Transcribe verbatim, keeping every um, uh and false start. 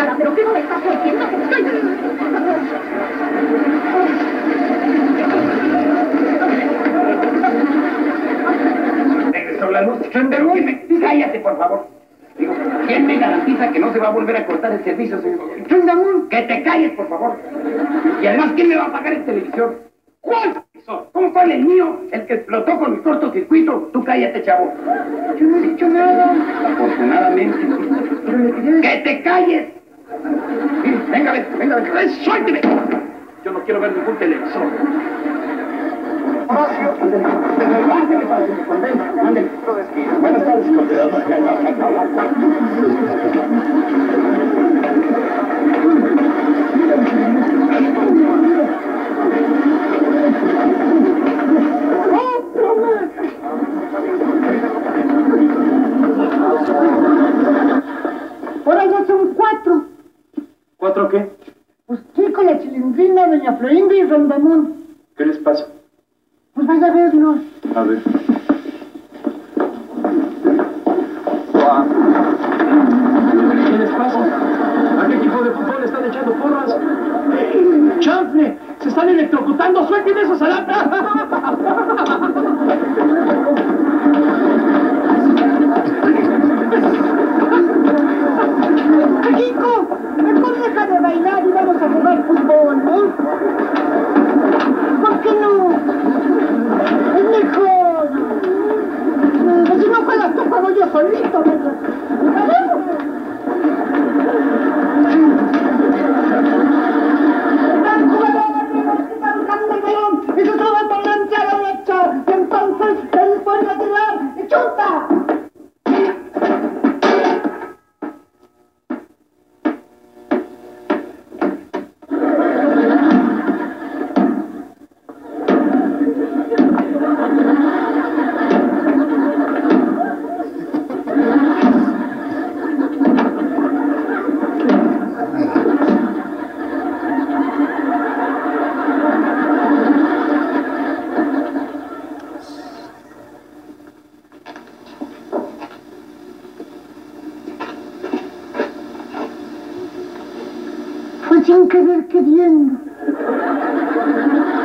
nada, pero ¿qué no me está haciendo? Regresó la luz. Pero ¿quién me... Cállate, por favor. Digo, ¿quién me garantiza que no se va a volver a cortar el servicio, señor? Chundamón. Que te calles, por favor. Y además, ¿quién me va a pagar el televisor? ¿Cuál televisor? ¿Cómo cuál? El mío, el que explotó con el cortocircuito. Tú cállate, chavo. Yo no he dicho nada. Afortunadamente. Pero le quería decir... ¡Que te calles! Sí, venga, venga, venga, venga. ¡Suélteme! Yo no quiero ver ningún televisor. Horacio, Ándale para que me convenga. Ándale. buenas tardes, condenado. Ahora ya son cuatro. ¿Cuatro qué? Usted con la Chilindrina, doña Florinda y Rondamón. ¿Qué les pasa? Pues vaya a verlos. A ver. ¿Qué les pasa? ¿A qué equipo de fútbol están echando porras? ¡Chanfle! ¡Se están electrocutando! ¡Suelten esos alapras! Chico, mejor deja de bailar y vamos a jugar fútbol, ¿no? ¿Por qué no? Es mejor. Si no juegas tú, juego yo solito, ¿verdad? ¡Gran jugador! ¡Está buscando el balón! ¡Y se traba por la entrada derecha! ¡Y entonces él puede tirar! ¡Y chuta! Sin querer queriendo.